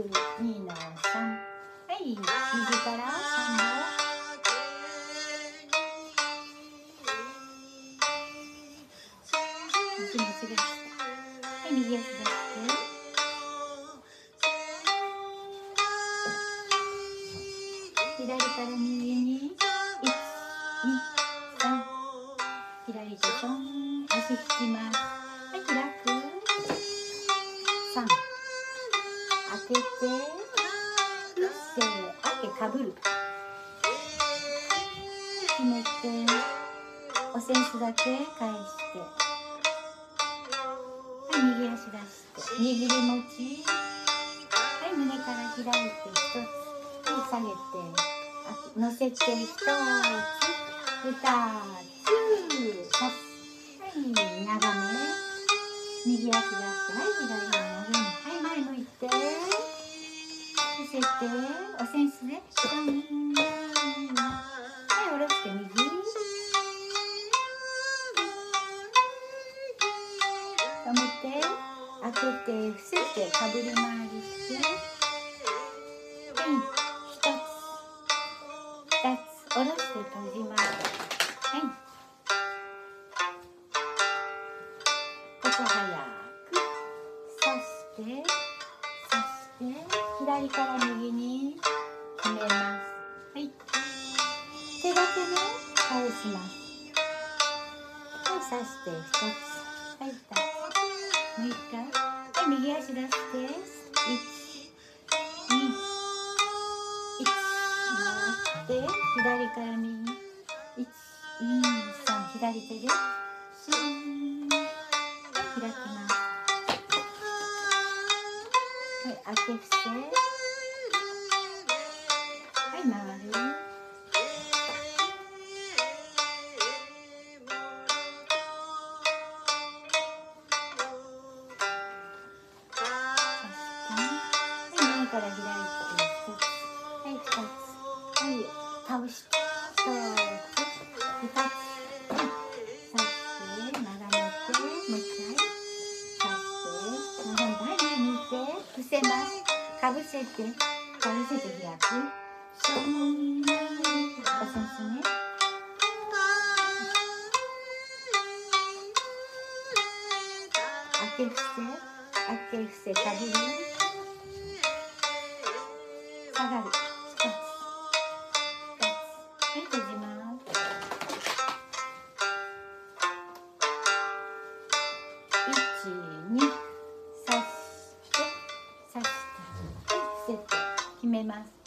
2の3。はい、右から3の足間違えた。はい、右足出して左から右に1、2、3。左手トン、足引きます。はい、開く3。開けて伏せ、開けかぶる。決めてお扇子だけ返して、はい、右足出して握り持ち。はい、胸から開いて1つ。はい、下げて乗せて1つ2つ刺す。はい、長め右足出して、はい、左の上に、はい、前向いて見せてお扇子でトン。はい、下ろして右止めて開けて伏せてかぶり回りして、はい、1つ2つ下ろして閉じます。はい、ここ早く刺して左から右に決めます。はい、手だけね返します。はい、刺して1つ、はい、2つ、もう1回、はい、右足出して1、2、1回って左から右に1、2、3、左手でシュン、はい、開きます。はい、開け伏せ、はい、回る。から開いて1つ、はい、2つ、はい、倒して1つ、2つ、はい、刺して長めて、もう一回刺して長めて、はい、前向いて伏せます。かぶせて開く、シュン、お扇子ね、開け伏せかぶる、下がる、1つ、2つ、はい、閉じます。1、2、刺して、はい、伏せて決めます。